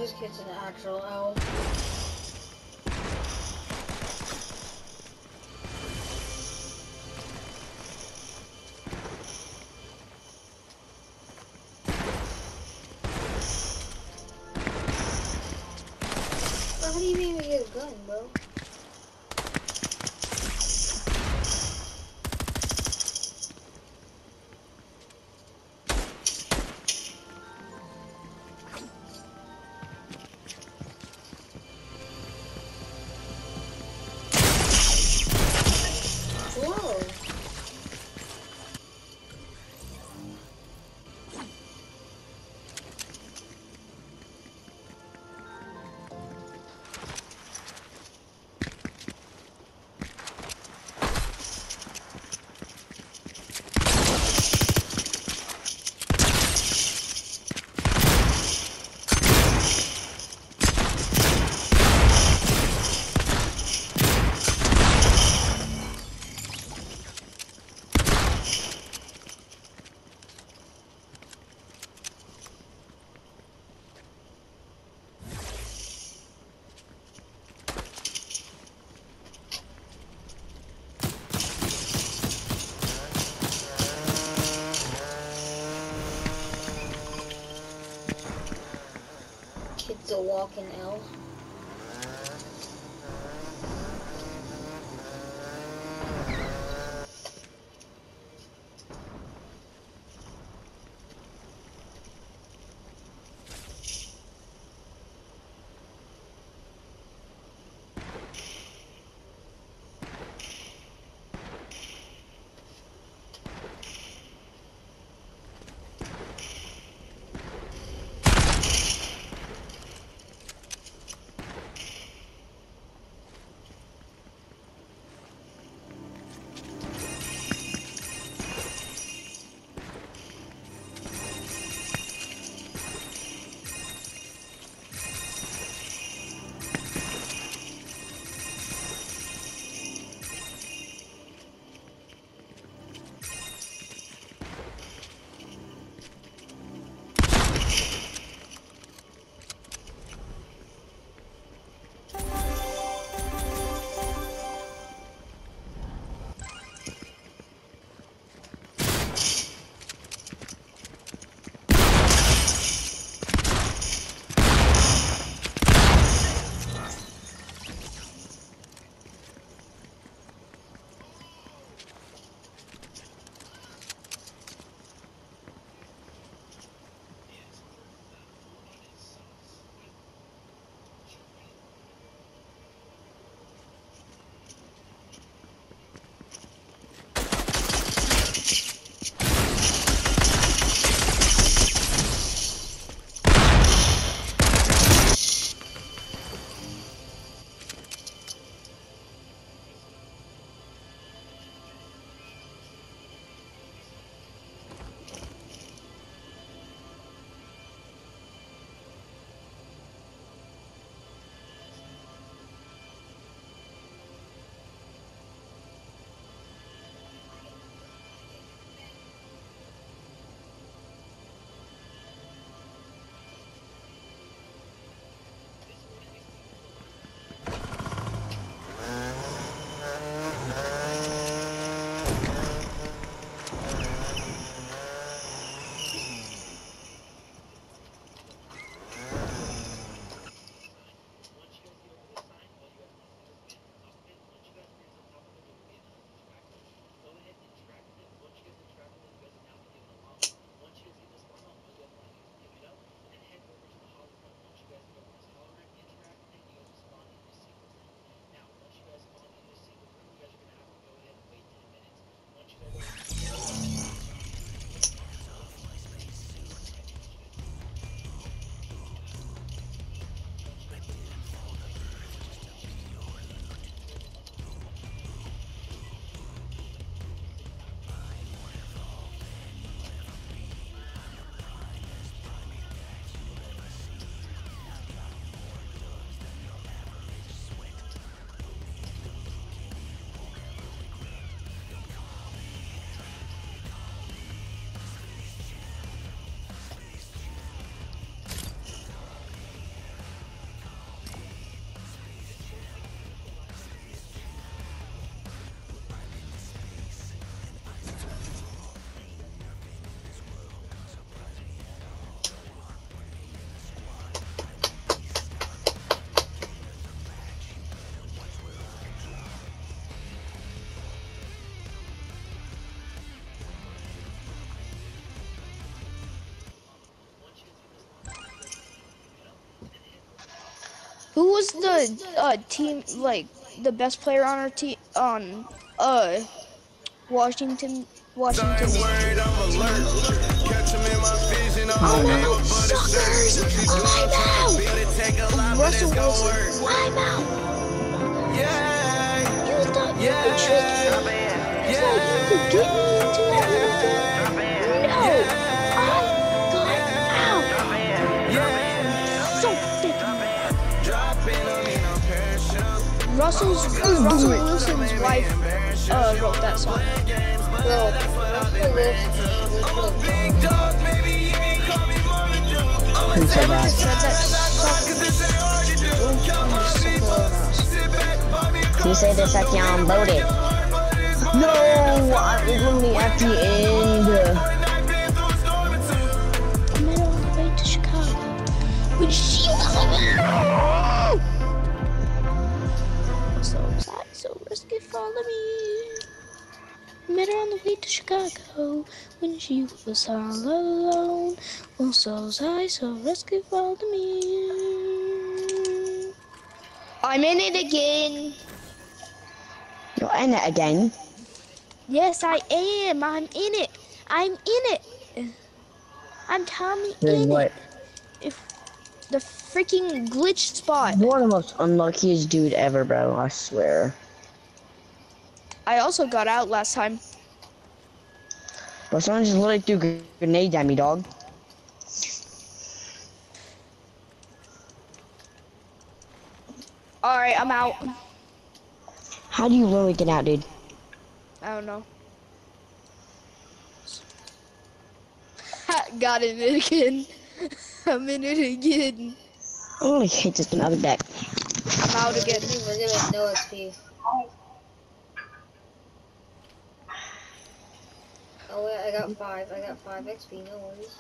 this kid's an actual L. Bro, how do you even get a gun, bro? Whoa. Kid's a walking L. Who was the team, like, the best player on our team, on, Washington team? I'm out, suckers! I'm out! Russell Wilson, I'm out! You thought you could trick me? You thought you could get me into that little thing? No! I got out! So thick. Russell Wilson's wife wrote that song. Bro, Russell Wilson. Who said that? He said this like y'all voted. No, I was literally at the end. I met her on the way to Chicago. When she was so sad, so risky, follow me. Met her on the way to Chicago when she was all alone. Oh, so sad, so risky, follow me. I'm in it again. You're in it again. Yes, I am. I'm in it. I'm in it. I'm Tommy in What? it. If the freaking glitch spot. You're the most unluckiest dude ever, bro. I swear. I also got out last time. But someone just literally threw grenades at me, dog. Alright, I'm out. How do you literally get out, dude? I don't know. Got in it again. I'm in it again. I really hate this another deck. I'm out again. We're giving no XP. Oh wait, I got 5 XP, no worries.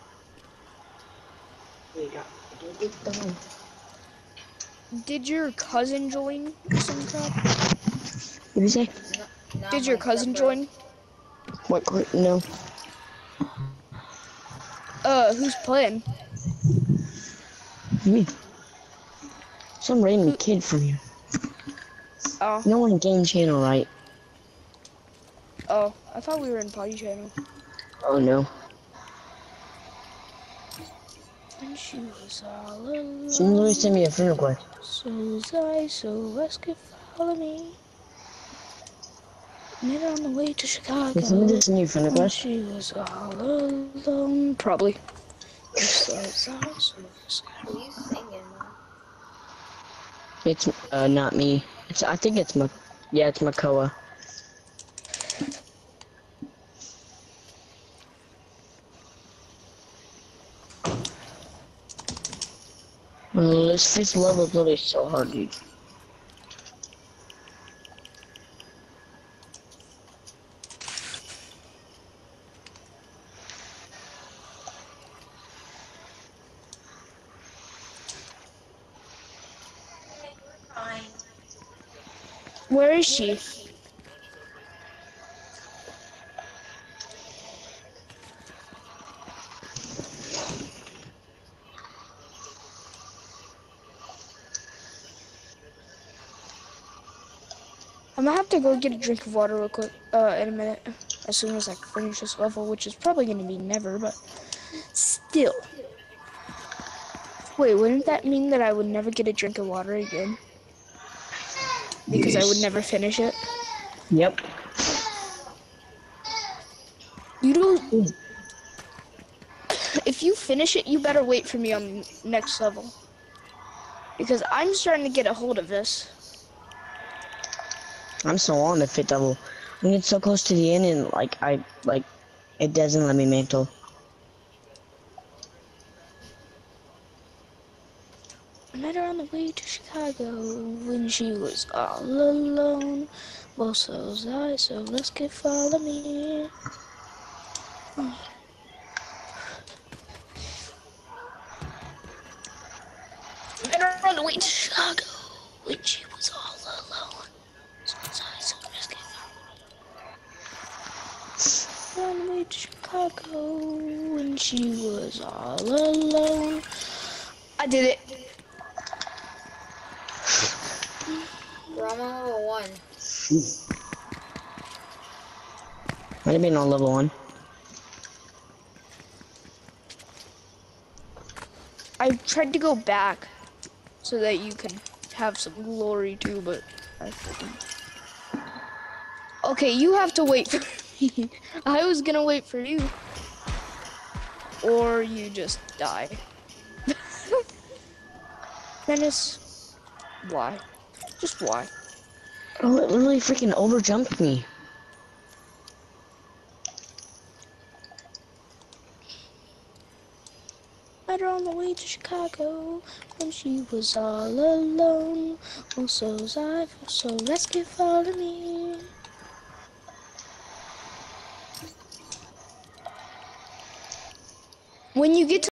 Did your cousin join some crap? What did you say? Not Did your my cousin stuff, bro. join? What? No. Who's playing? Me. Some random kid from here. Oh, No one game channel, right? oh, I thought we were in party channel. Oh no. When she was all alone. Someone literally sent me a friend request. So I, so could follow me. Met her on the way to Chicago. Did someone just send you a friend When request? she was all alone. Probably. So Who are you singing, man? It's not me. I think it's it's Makoa. This level is literally so hard, dude. where is she? I'm gonna have to go get a drink of water real quick, in a minute. As soon as I finish this level, which is probably gonna be never, but still. Wait, wouldn't that mean that I would never get a drink of water again? Because I would never finish it? Yep. You don't... If you finish it, you better wait for me on the next level. Because I'm starting to get a hold of this. I'm so on the 5th level. I get so close to the end and it doesn't let me mantle. I met her on the way to Chicago when she was all alone. Well, so was I, so let's get follow me. Met her on the way to Chicago when she was all alone. So was I, so let's get follow me. On the way to Chicago when she was all alone. I did it. I'm on level 1. Might have been on level 1. I tried to go back so that you can have some glory too, but I couldn't. Okay, you have to wait for me. I was gonna wait for you. Or you just die. Dennis, why? Just why? Oh, it literally freaking overjumped me. Met her on the way to Chicago when she was all alone. Oh, so's I, so rescue, follow me. When you get to